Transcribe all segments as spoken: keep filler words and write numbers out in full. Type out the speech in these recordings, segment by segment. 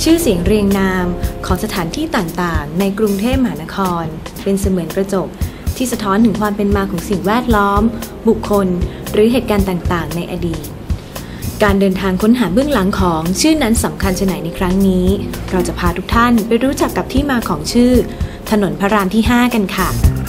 ชื่อเสียงเรียงนามของสถานที่ต่างๆในกรุงเทพมหานครเป็นเสมือนกระจกที่สะท้อนถึงความเป็นมาของสิ่งแวดล้อมบุคคลหรือเหตุการณ์ต่างๆในอดีตการเดินทางค้นหาเบื้องหลังของชื่อนั้นสำคัญชะไหนในครั้งนี้เราจะพาทุกท่านไปรู้จักกับที่มาของชื่อถนนพระรามที่ห้ากันค่ะ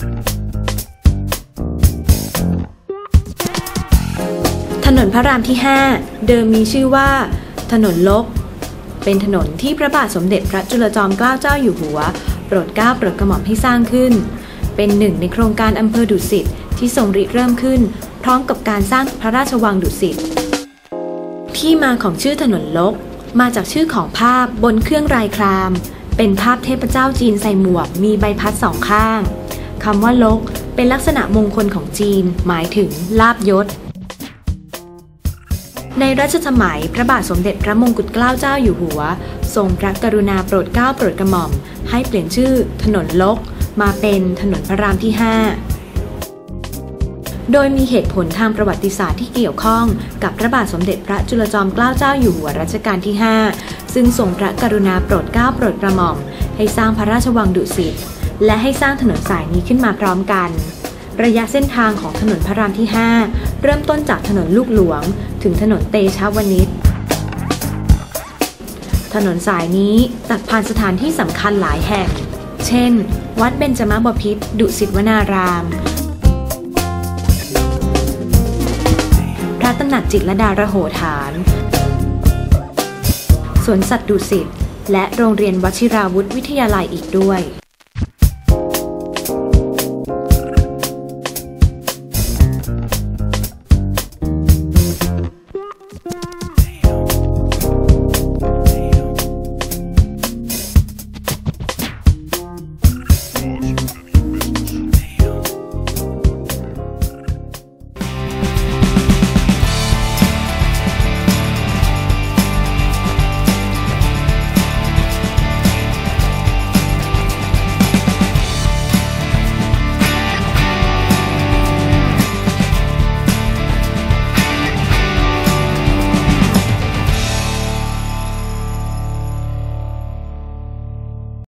ถนนพระรามที่ห้าเดิมมีชื่อว่าถนนลกเป็นถนนที่พระบาทสมเด็จพระจุลจอมเกล้าเจ้าอยู่หัวโปรดเกล้าโปรดกระหม่อมให้สร้างขึ้นเป็นหนึ่งในโครงการอำเภอดุสิตที่ทรงริเริ่มขึ้นพร้อมกับการสร้างพระราชวังดุสิตที่มาของชื่อถนนลกมาจากชื่อของภาพบนเครื่องรายครามเป็นภาพเทพเจ้าจีนใส่หมวกมีใบพัดสองข้างคำว่าลกเป็นลักษณะมงคลของจีนหมายถึงลาภยศในรัชสมัยพระบาทสมเด็จพระมงกุฎเกล้าเจ้าอยู่หัวทรงพระกรุณาโปรดเกล้าโปรดกระหม่อมให้เปลี่ยนชื่อถนนลกมาเป็นถนนพระรามที่ห้าโดยมีเหตุผลทางประวัติศาสตร์ที่เกี่ยวข้องกับพระบาทสมเด็จพระจุลจอมเกล้าเจ้าอยู่หัวรัชกาลที่ห้าซึ่งทรงพระกรุณาโปรดเกล้าโปรดกระหม่อมให้สร้างพระราชวังดุสิตและให้สร้างถนนสายนี้ขึ้นมาพร้อมกันระยะเส้นทางของถนนพระรามที่ห้าเริ่มต้นจากถนนลูกหลวงถึงถนนเตชะวณิชถนนสายนี้ตัดผ่านสถานที่สำคัญหลายแห่งเช่นวัดเบญจมบพิตรดุสิตวนารามพระตำหนักจิตรลดาระโหฐานสวนสัตว์ดุสิตและโรงเรียนวชิราวุธวิทยาลัยอีกด้วย